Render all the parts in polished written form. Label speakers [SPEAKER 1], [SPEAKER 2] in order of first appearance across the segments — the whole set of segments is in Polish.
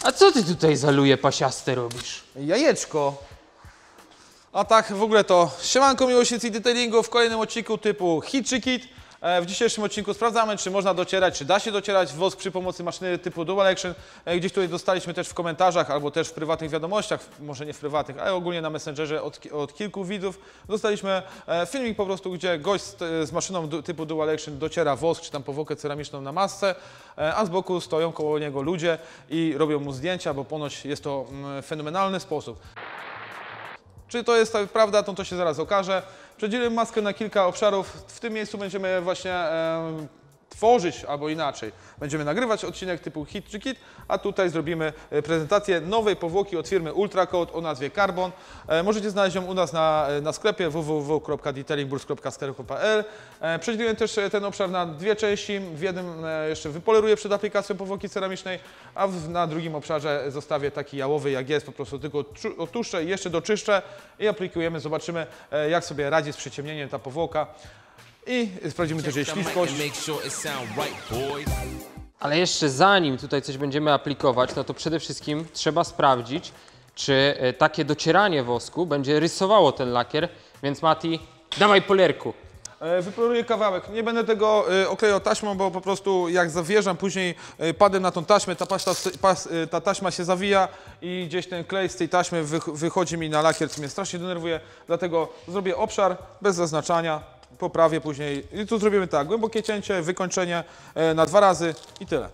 [SPEAKER 1] A co ty tutaj za luje pasiaste robisz?
[SPEAKER 2] Jajeczko. A tak w ogóle to siemanko miłośnicy detailingu w kolejnym odcinku typu Hit czy Kit. W dzisiejszym odcinku sprawdzamy, czy można docierać, czy da się docierać wosk przy pomocy maszyny typu Dual Action. Gdzieś tutaj dostaliśmy też w komentarzach, albo też w prywatnych wiadomościach, może nie w prywatnych, ale ogólnie na Messengerze od kilku widzów. Dostaliśmy filmik po prostu, gdzie gość z maszyną typu Dual Action dociera wosk, czy tam powłokę ceramiczną na masce, a z boku stoją koło niego ludzie i robią mu zdjęcia, bo ponoć jest to fenomenalny sposób. Czy to jest prawda, to się zaraz okaże. Przedzielimy maskę na kilka obszarów. W tym miejscu będziemy właśnie tworzyć, albo inaczej. Będziemy nagrywać odcinek typu Hit czy Kit, a tutaj zrobimy prezentację nowej powłoki od firmy Ultracoat o nazwie Carbon. Możecie znaleźć ją u nas na sklepie www.detailingburs.sklepu.pl. Przedzielimy też ten obszar na dwie części. W jednym jeszcze wypoleruję przed aplikacją powłoki ceramicznej, a na drugim obszarze zostawię taki jałowy jak jest, po prostu tylko otuszczę i jeszcze doczyszczę i aplikujemy. Zobaczymy, jak sobie radzi z przyciemnieniem ta powłoka. I sprawdzimy też jej śliskość.
[SPEAKER 1] Ale jeszcze zanim tutaj coś będziemy aplikować, no to przede wszystkim trzeba sprawdzić, czy takie docieranie wosku będzie rysowało ten lakier. Więc Mati, dawaj polerku.
[SPEAKER 2] Wypoleruję kawałek. Nie będę tego oklejał taśmą, bo po prostu jak zawierzam później padem na tą taśmę, ta taśma się zawija i gdzieś ten klej z tej taśmy wychodzi mi na lakier, co mnie strasznie denerwuje. Dlatego zrobię obszar bez zaznaczania. Poprawię później i tu zrobimy tak, głębokie cięcie, wykończenie na 2 razy i tyle.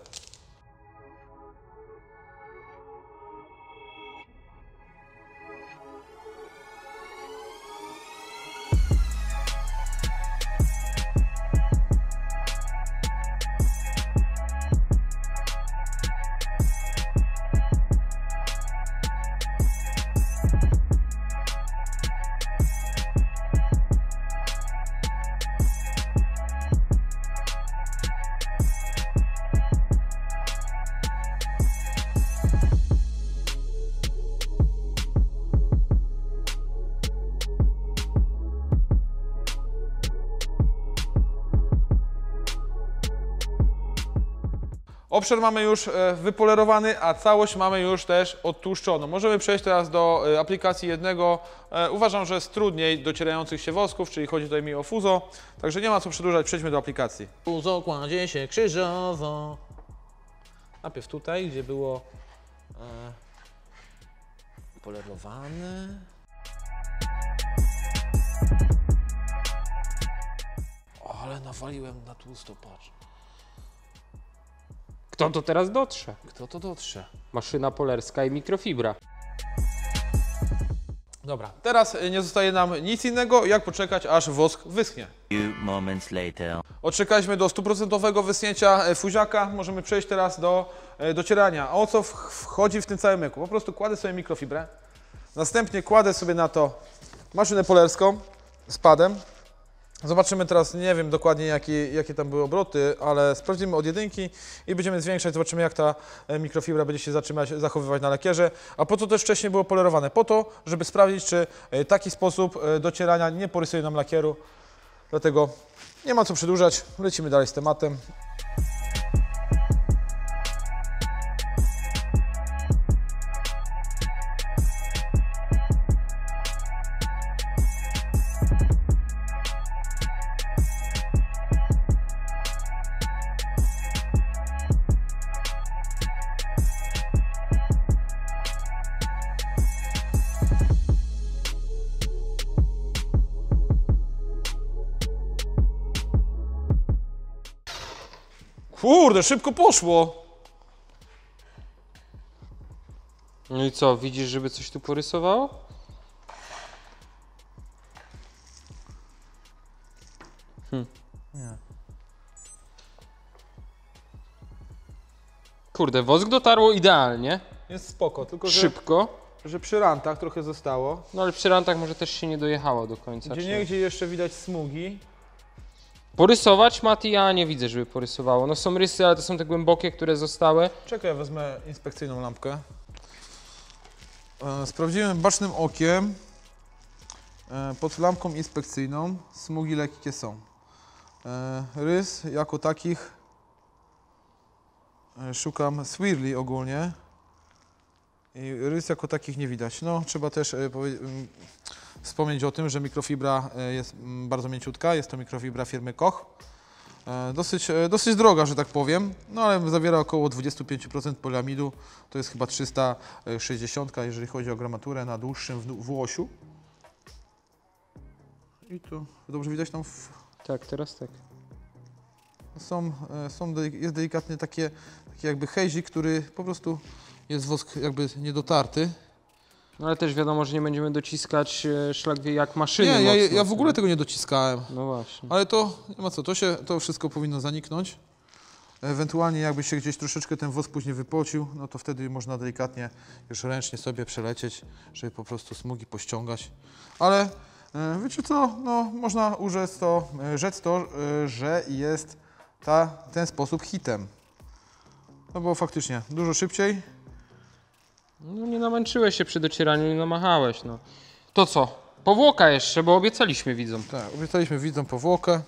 [SPEAKER 2] Obszar mamy już wypolerowany, a całość mamy już też odtłuszczoną. Możemy przejść teraz do aplikacji jednego. Uważam, że jest trudniej docierających się wosków, czyli chodzi tutaj mi o fuzo. Także nie ma co przedłużać, przejdźmy do aplikacji.
[SPEAKER 3] Fuzo kładzie się krzyżowo. Najpierw tutaj, gdzie było polerowane. Ale nawaliłem na tłusto, patrz.
[SPEAKER 1] Kto to teraz dotrze?
[SPEAKER 3] Kto to dotrze?
[SPEAKER 1] Maszyna polerska i mikrofibra.
[SPEAKER 2] Dobra, teraz nie zostaje nam nic innego, jak poczekać, aż wosk wyschnie. Odczekaliśmy do 100% wyschnięcia fuziaka. Możemy przejść teraz do docierania. A o co wchodzi w tym całym myku? Po prostu kładę sobie mikrofibrę, następnie kładę sobie na to maszynę polerską z padem. Zobaczymy teraz, nie wiem dokładnie jakie tam były obroty, ale sprawdzimy od jedynki i będziemy zwiększać, zobaczymy jak ta mikrofibra będzie się zachowywać na lakierze. A po co też wcześniej było polerowane? Po to, żeby sprawdzić, czy taki sposób docierania nie porysuje nam lakieru. Dlatego nie ma co przedłużać, lecimy dalej z tematem. Kurde, szybko poszło.
[SPEAKER 1] No i co, widzisz, żeby coś tu porysowało?
[SPEAKER 3] Nie.
[SPEAKER 1] Kurde, wosk dotarło idealnie.
[SPEAKER 2] Jest spoko, tylko
[SPEAKER 1] Szybko.
[SPEAKER 2] że przy rantach trochę zostało.
[SPEAKER 1] No ale przy rantach może też się nie dojechało do końca.
[SPEAKER 2] Gdzieniegdzie jeszcze widać smugi.
[SPEAKER 1] Porysować, Mati, ja nie widzę, żeby porysowało. No są rysy, ale to są te głębokie, które zostały.
[SPEAKER 2] Czekaj, ja wezmę inspekcyjną lampkę. Sprawdziłem bacznym okiem pod lampką inspekcyjną. Smugi lekkie są. Rys jako takich szukam swirli ogólnie. I rys jako takich nie widać. No, trzeba też wspomnieć o tym, że mikrofibra jest bardzo mięciutka. Jest to mikrofibra firmy Koch. Dosyć droga, że tak powiem, no ale zawiera około 25% poliamidu. To jest chyba 360, jeżeli chodzi o gramaturę na dłuższym włosiu. I tu dobrze widać tam
[SPEAKER 1] Tak, teraz tak.
[SPEAKER 2] jest delikatnie taki jakby hejzik, który po prostu jest wosk jakby niedotarty.
[SPEAKER 1] No ale też wiadomo, że nie będziemy dociskać szlak wie jak maszyny
[SPEAKER 2] Nie,
[SPEAKER 1] mocno,
[SPEAKER 2] ja w ogóle tego nie dociskałem.
[SPEAKER 1] No właśnie.
[SPEAKER 2] Ale to nie ma co, to wszystko powinno zaniknąć. Ewentualnie jakby się gdzieś troszeczkę ten wosk później wypocił, no to wtedy można delikatnie już ręcznie sobie przelecieć, żeby po prostu smugi pościągać. Ale wiecie co, no można rzec to, że jest ten sposób hitem. No bo faktycznie dużo szybciej.
[SPEAKER 1] No nie namęczyłeś się przy docieraniu, nie namachałeś, no. To co? Powłoka jeszcze, bo obiecaliśmy widzom.
[SPEAKER 2] Tak, obiecaliśmy widzom powłokę.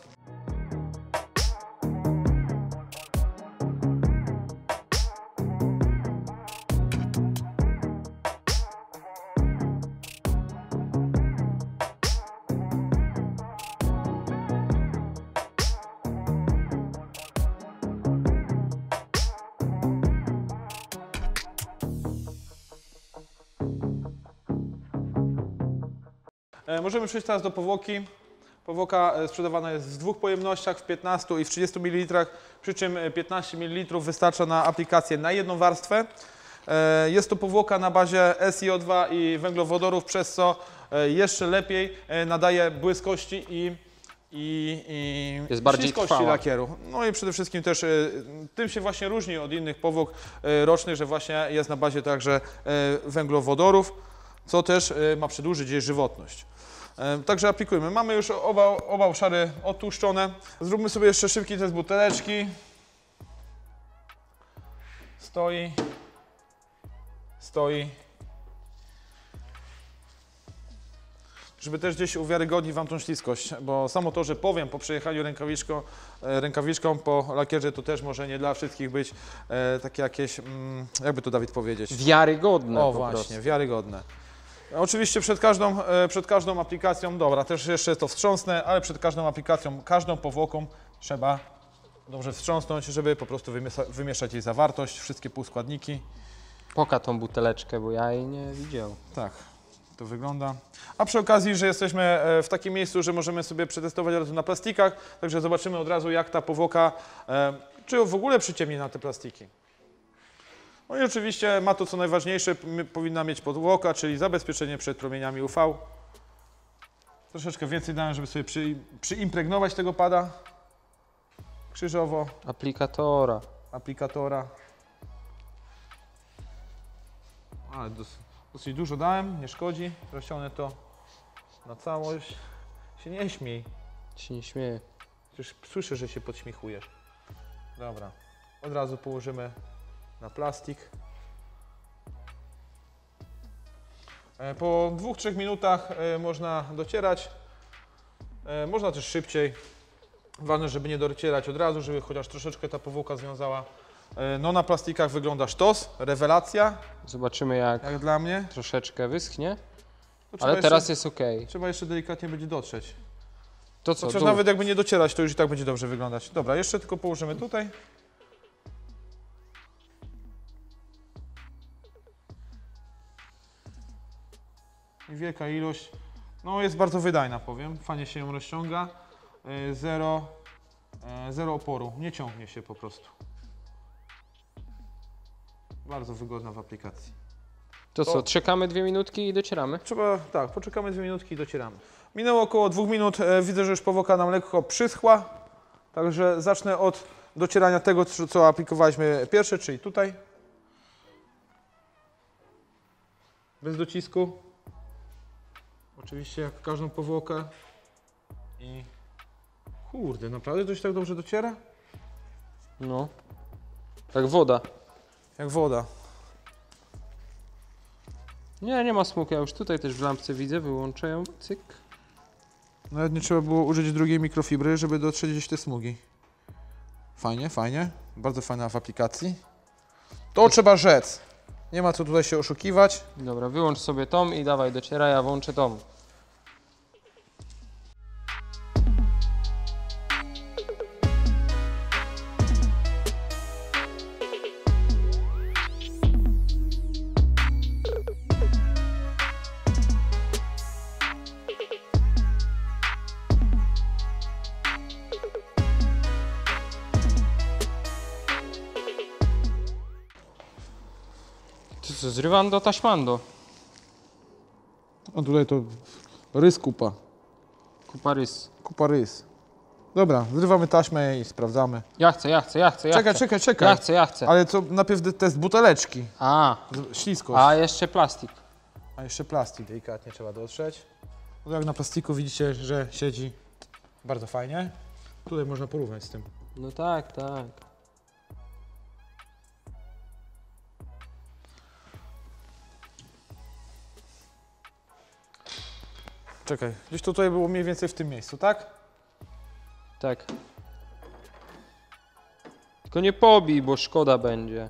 [SPEAKER 2] Możemy przejść teraz do powłoki. Powłoka sprzedawana jest w dwóch pojemnościach, w 15 i w 30 ml, przy czym 15 ml wystarcza na aplikację na jedną warstwę. Jest to powłoka na bazie SiO2 i węglowodorów, przez co jeszcze lepiej nadaje błyskości i
[SPEAKER 1] Jest bardziej
[SPEAKER 2] śliskości
[SPEAKER 1] trwała.
[SPEAKER 2] lakieru. No i przede wszystkim też tym się właśnie różni od innych powłok rocznych, że właśnie jest na bazie także węglowodorów, co też ma przedłużyć jej żywotność. Także aplikujemy. Mamy już oba obszary odtłuszczone. Zróbmy sobie jeszcze szybki test buteleczki. Stoi. Żeby też gdzieś uwiarygodnić Wam tą śliskość, bo samo to, że powiem po przejechaniu rękawiczką po lakierze, to też może nie dla wszystkich być takie jakieś, jakby to Dawid powiedzieć?
[SPEAKER 1] Wiarygodne
[SPEAKER 2] O
[SPEAKER 1] po
[SPEAKER 2] właśnie,
[SPEAKER 1] prostu.
[SPEAKER 2] wiarygodne. Oczywiście przed każdą aplikacją, dobra, też jeszcze to wstrząsnę, ale przed każdą aplikacją, każdą powłoką trzeba dobrze wstrząsnąć, żeby po prostu wymieszać jej zawartość, wszystkie półskładniki.
[SPEAKER 1] Poka tą buteleczkę, bo ja jej nie widział.
[SPEAKER 2] Tak, to wygląda. A przy okazji, że jesteśmy w takim miejscu, że możemy sobie przetestować od razu na plastikach, także zobaczymy od razu, jak ta powłoka, czy w ogóle przyciemni na te plastiki. No i oczywiście ma to co najważniejsze, powinna mieć powłoka, czyli zabezpieczenie przed promieniami UV. Troszeczkę więcej dałem, żeby sobie przyimpregnować tego pada krzyżowo, aplikatora. Ale dosyć dużo dałem, nie szkodzi. Rozciągnę to na całość. Się nie śmiej.
[SPEAKER 1] Się nie śmieję.
[SPEAKER 2] Przecież słyszę, że się podśmiechujesz. Dobra, od razu położymy na plastik. Po 2-3 minutach można docierać. Można też szybciej. Ważne, żeby nie docierać od razu, żeby chociaż troszeczkę ta powłoka związała. No na plastikach wygląda sztos, rewelacja,
[SPEAKER 1] Zobaczymy jak
[SPEAKER 2] jak dla mnie.
[SPEAKER 1] troszeczkę wyschnie.
[SPEAKER 2] To trzeba
[SPEAKER 1] Ale teraz
[SPEAKER 2] jeszcze,
[SPEAKER 1] jest ok.
[SPEAKER 2] trzeba jeszcze delikatnie będzie dotrzeć.
[SPEAKER 1] To co?
[SPEAKER 2] Chociaż
[SPEAKER 1] dół?
[SPEAKER 2] nawet jakby nie docierać, to już i tak będzie dobrze wyglądać. Dobra, jeszcze tylko położymy tutaj. Niewielka ilość. No jest bardzo wydajna, powiem. Fajnie się ją rozciąga. Zero oporu. Nie ciągnie się po prostu. Bardzo wygodna w aplikacji.
[SPEAKER 1] To co? Czekamy 2 minutki i docieramy?
[SPEAKER 2] Trzeba, tak, poczekamy 2 minutki i docieramy. Minęło około 2 minut. Widzę, że już powłoka nam lekko przyschła. Także zacznę od docierania tego, co aplikowaliśmy pierwsze, czyli tutaj. Bez docisku. Oczywiście jak w każdą powłokę. I kurde, naprawdę to się tak dobrze dociera?
[SPEAKER 1] No. Jak woda.
[SPEAKER 2] Jak woda.
[SPEAKER 1] Nie ma smuku. Ja już tutaj też w lampce widzę. Wyłączę ją. Cyk.
[SPEAKER 2] Nawet nie trzeba było użyć drugiej mikrofibry, żeby dotrzeć gdzieś te smugi. Fajnie, fajnie. Bardzo fajna w aplikacji. To trzeba rzec. Nie ma co tutaj się oszukiwać.
[SPEAKER 1] Dobra, wyłącz sobie tą i dawaj docieraj, ja włączę tą. Ty co, zrywando taśmando.
[SPEAKER 2] A tutaj to rys kupa.
[SPEAKER 1] Kupa rys.
[SPEAKER 2] Kupa rys. Dobra, zrywamy taśmę i sprawdzamy.
[SPEAKER 1] Ja chcę.
[SPEAKER 2] Czekaj.
[SPEAKER 1] Ja chcę.
[SPEAKER 2] Ale co, najpierw test buteleczki.
[SPEAKER 1] A,
[SPEAKER 2] Śliskość.
[SPEAKER 1] a jeszcze plastik.
[SPEAKER 2] A jeszcze plastik delikatnie trzeba dotrzeć. No jak na plastiku widzicie, że siedzi bardzo fajnie. Tutaj można porównać z tym.
[SPEAKER 1] No tak.
[SPEAKER 2] Czekaj, gdzieś to tutaj było mniej więcej w tym miejscu, tak?
[SPEAKER 1] Tak. Tylko nie pobij, bo szkoda będzie.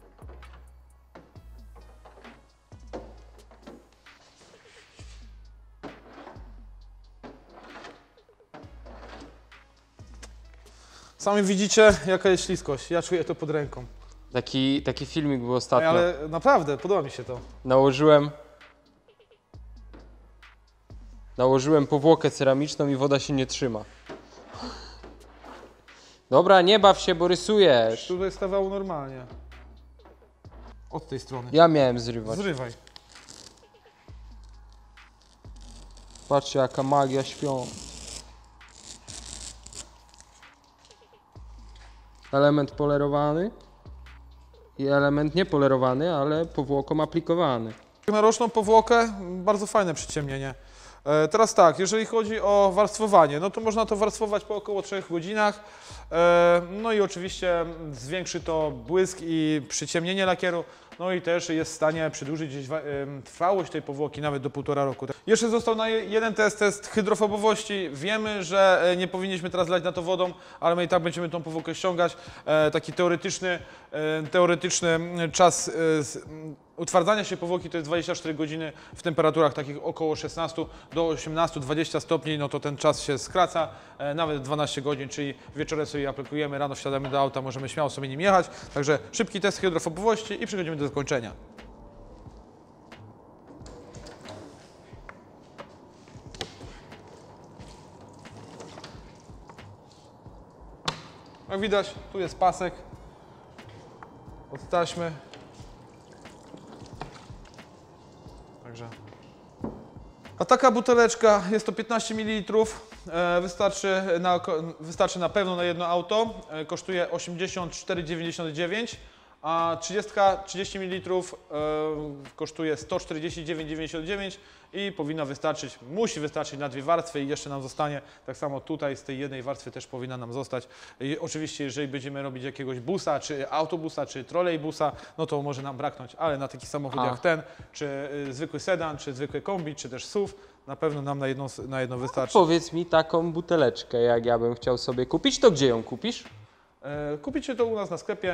[SPEAKER 2] Sami widzicie, jaka jest śliskość. Ja czuję to pod ręką.
[SPEAKER 1] Taki filmik był
[SPEAKER 2] Ej,
[SPEAKER 1] ostatnio.
[SPEAKER 2] ale naprawdę, podoba mi się to.
[SPEAKER 1] Nałożyłem powłokę ceramiczną i woda się nie trzyma. Dobra, nie baw się, bo rysujesz.
[SPEAKER 2] Tutaj stawało normalnie. Od tej strony.
[SPEAKER 1] Ja miałem zrywać.
[SPEAKER 2] Zrywaj.
[SPEAKER 1] Patrzcie, jaka magia świąt. Element polerowany i element niepolerowany, ale powłoką aplikowany.
[SPEAKER 2] Na roczną powłokę bardzo fajne przyciemnienie. Teraz tak, jeżeli chodzi o warstwowanie, no to można to warstwować po około 3 godzinach. No i oczywiście zwiększy to błysk i przyciemnienie lakieru. No i też jest w stanie przedłużyć gdzieś trwałość tej powłoki nawet do 1,5 roku. Jeszcze został na jeden test hydrofobowości. Wiemy, że nie powinniśmy teraz lać na to wodą, ale my i tak będziemy tą powłokę ściągać. Taki teoretyczny czas utwardzania się powłoki to jest 24 godziny w temperaturach takich około 16 do 18-20 stopni, no to ten czas się skraca, nawet 12 godzin, czyli wieczorem sobie aplikujemy, rano wsiadamy do auta, możemy śmiało sobie nim jechać. Także szybki test hydrofobowości i przechodzimy do zakończenia. Jak widać, tu jest pasek od taśmy. Także. A taka buteleczka, jest to 15 ml, wystarczy na pewno na jedno auto, kosztuje 84,99, a 30 ml kosztuje 149,99 i powinna wystarczyć, musi wystarczyć na 2 warstwy i jeszcze nam zostanie, tak samo tutaj z tej jednej warstwy też powinna nam zostać. I oczywiście jeżeli będziemy robić jakiegoś busa, czy autobusa, czy trolejbusa, no to może nam braknąć, ale na taki samochód jak ten, czy zwykły sedan, czy zwykły kombi, czy też SUV, na pewno nam na jedno wystarczy.
[SPEAKER 1] Powiedz mi taką buteleczkę, jak ja bym chciał sobie kupić, to gdzie ją kupisz?
[SPEAKER 2] Kupicie to u nas na sklepie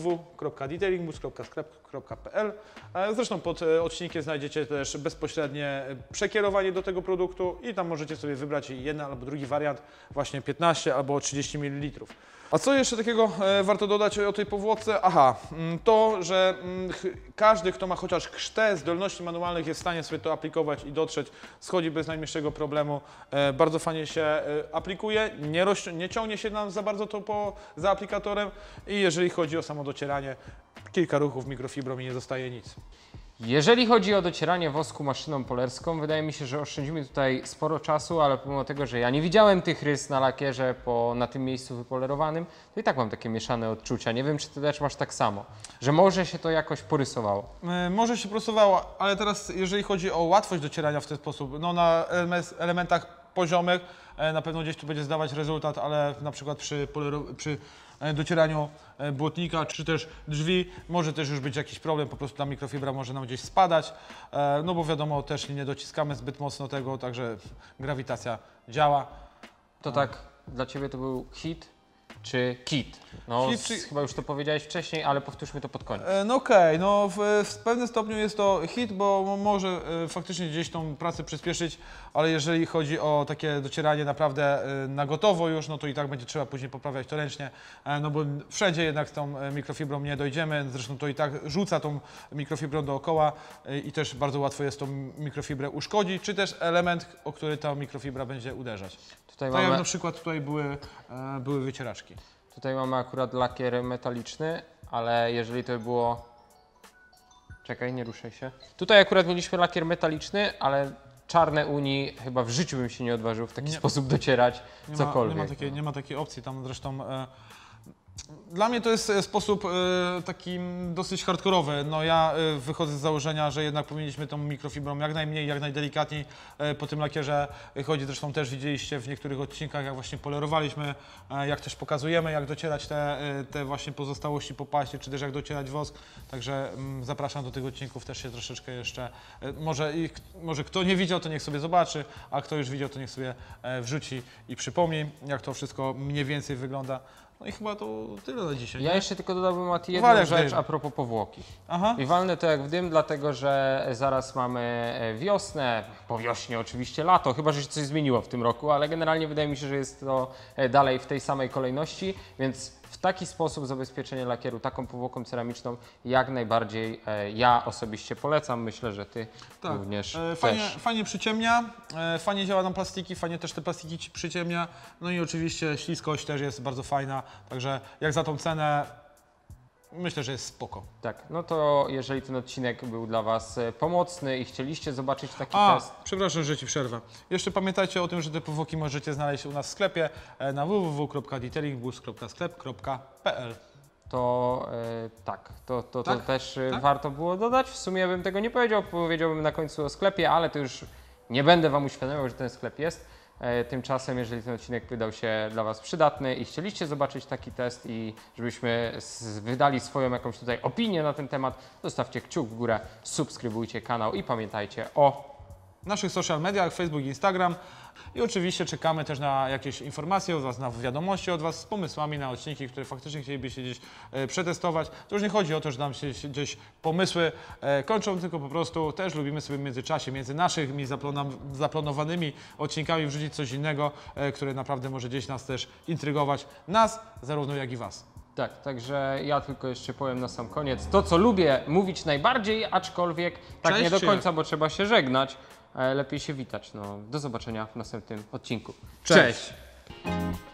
[SPEAKER 2] www.detailingboost.sklep.pl. Zresztą pod odcinkiem znajdziecie też bezpośrednie przekierowanie do tego produktu i tam możecie sobie wybrać jeden albo drugi wariant, właśnie 15 albo 30 ml. A co jeszcze takiego warto dodać o tej powłoce? Aha, to, że każdy, kto ma chociaż krztę zdolności manualnych, jest w stanie sobie to aplikować i dotrzeć, schodzi bez najmniejszego problemu. Bardzo fajnie się aplikuje, nie ciągnie się nam za bardzo to za aplikatorem i jeżeli chodzi o samo docieranie, kilka ruchów mikrofibrą i nie zostaje nic.
[SPEAKER 1] Jeżeli chodzi o docieranie wosku maszyną polerską, wydaje mi się, że oszczędzimy tutaj sporo czasu, ale pomimo tego, że ja nie widziałem tych rys na lakierze na tym miejscu wypolerowanym, to i tak mam takie mieszane odczucia. Nie wiem, czy ty też masz tak samo, że może się to jakoś porysowało.
[SPEAKER 2] Może się prostowało, ale teraz jeżeli chodzi o łatwość docierania w ten sposób, no na elementach poziomych na pewno gdzieś tu będzie zdawać rezultat, ale na przykład przy docieraniu błotnika czy też drzwi może też już być jakiś problem, po prostu ta mikrofibra może nam gdzieś spadać, no bo wiadomo też nie dociskamy zbyt mocno tego, także grawitacja działa.
[SPEAKER 1] To tak, dla Ciebie to był hit, czy kit? No,
[SPEAKER 2] Hit czy-
[SPEAKER 1] chyba już to powiedziałeś wcześniej, ale powtórzmy to pod koniec.
[SPEAKER 2] No okej, no w pewnym stopniu jest to hit, bo może faktycznie gdzieś tą pracę przyspieszyć, ale jeżeli chodzi o takie docieranie naprawdę na gotowo już, no to i tak będzie trzeba później poprawiać to ręcznie, no bo wszędzie jednak z tą mikrofibrą nie dojdziemy, zresztą to i tak rzuca tą mikrofibrą dookoła i też bardzo łatwo jest tą mikrofibrę uszkodzić, czy też element, o który ta mikrofibra będzie uderzać.
[SPEAKER 1] Tutaj
[SPEAKER 2] Tak jak
[SPEAKER 1] mamy,
[SPEAKER 2] na przykład tutaj były wycieraczki.
[SPEAKER 1] tutaj mamy akurat lakier metaliczny, ale jeżeli to by było... Czekaj, nie ruszaj się. Tutaj akurat mieliśmy lakier metaliczny, ale czarne Unii chyba w życiu bym się nie odważył w taki sposób docierać cokolwiek.
[SPEAKER 2] Nie ma takiej opcji, tam zresztą dla mnie to jest sposób taki dosyć hardkorowy. No ja wychodzę z założenia, że jednak powinniśmy tą mikrofibrą jak najmniej, jak najdelikatniej po tym lakierze chodzić. Zresztą też widzieliście w niektórych odcinkach, jak właśnie polerowaliśmy, jak też pokazujemy, jak docierać te właśnie pozostałości po paście, czy też jak docierać wosk. Także zapraszam do tych odcinków, też się troszeczkę jeszcze, może kto nie widział, to niech sobie zobaczy, a kto już widział, to niech sobie wrzuci i przypomni, jak to wszystko mniej więcej wygląda. No i chyba to tyle na dzisiaj.
[SPEAKER 1] Ja
[SPEAKER 2] nie?
[SPEAKER 1] jeszcze tylko dodałbym, Mati,
[SPEAKER 2] Wal
[SPEAKER 1] jedną
[SPEAKER 2] jak
[SPEAKER 1] rzecz
[SPEAKER 2] dym.
[SPEAKER 1] a propos powłoki.
[SPEAKER 2] Aha.
[SPEAKER 1] I walnę to jak w dym, dlatego że zaraz mamy wiosnę, po wiośnie oczywiście lato, chyba że się coś zmieniło w tym roku, ale generalnie wydaje mi się, że jest to dalej w tej samej kolejności, więc w taki sposób zabezpieczenie lakieru taką powłoką ceramiczną jak najbardziej ja osobiście polecam. Myślę, że Ty również też.
[SPEAKER 2] Fajnie przyciemnia, fajnie działa nam plastiki, fajnie też te plastiki ci przyciemnia. No i oczywiście śliskość też jest bardzo fajna, także jak za tą cenę myślę, że jest spoko.
[SPEAKER 1] Tak, no to jeżeli ten odcinek był dla Was pomocny i chcieliście zobaczyć taki test,
[SPEAKER 2] Przepraszam, że Ci przerwę. Jeszcze pamiętajcie o tym, że te powłoki możecie znaleźć u nas w sklepie na www.detailingbus.sklep.pl.
[SPEAKER 1] to tak, to
[SPEAKER 2] Tak?
[SPEAKER 1] też
[SPEAKER 2] Tak?
[SPEAKER 1] warto było dodać. W sumie bym tego nie powiedział, powiedziałbym na końcu o sklepie, ale to już nie będę Wam uświadamiał, że ten sklep jest. Tymczasem, jeżeli ten odcinek wydał się dla Was przydatny i chcieliście zobaczyć taki test i żebyśmy wydali swoją jakąś tutaj opinię na ten temat, zostawcie kciuk w górę, subskrybujcie kanał i pamiętajcie o
[SPEAKER 2] Naszych social mediach, Facebook, Instagram i oczywiście czekamy też na jakieś informacje od Was, na wiadomości od Was z pomysłami na odcinki, które faktycznie chcielibyście gdzieś przetestować. To już nie chodzi o to, że nam się gdzieś pomysły kończą, tylko po prostu też lubimy sobie w międzyczasie, między naszymi zaplanowanymi odcinkami wrzucić coś innego, które naprawdę może gdzieś nas też intrygować, nas zarówno jak i Was.
[SPEAKER 1] Tak, także ja tylko jeszcze powiem na sam koniec to, co lubię mówić najbardziej, aczkolwiek tak
[SPEAKER 2] Cześć
[SPEAKER 1] nie do
[SPEAKER 2] się.
[SPEAKER 1] końca, bo trzeba się żegnać. Lepiej się witać. No, do zobaczenia w następnym odcinku.
[SPEAKER 2] Cześć.
[SPEAKER 1] Cześć.